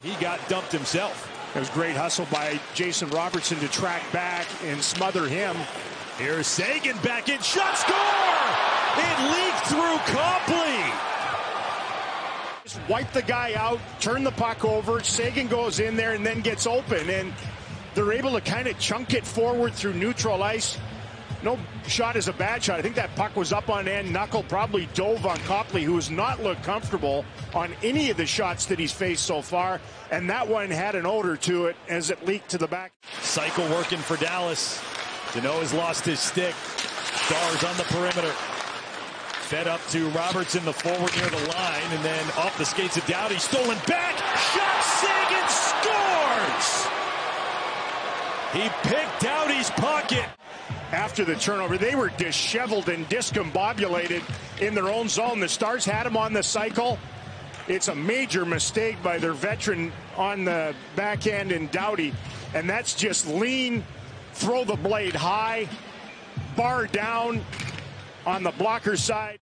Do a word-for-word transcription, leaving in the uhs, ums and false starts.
He got dumped himself. It was great hustle by Jason Robertson to track back and smother him. Here's Seguin back in. Shot, score! It leaked through Copley. Just wipe the guy out, turn the puck over. Seguin goes in there and then gets open. And they're able to kind of chunk it forward through neutral ice. No shot is a bad shot. I think that puck was up on end. Knuckle probably dove on Copley, who has not looked comfortable on any of the shots that he's faced so far. And that one had an odor to it as it leaked to the back. Cycle working for Dallas. Deneau has lost his stick. Stars on the perimeter. Fed up to Robertson, the forward near the line. And then off the skates of Doughty. Stolen back. Shot. Seguin scores! He picked Doughty's pocket. After the turnover, they were disheveled and discombobulated in their own zone. The Stars had him on the cycle. It's a major mistake by their veteran on the backhand in Doughty. And that's just lean, throw the blade high, bar down on the blocker side.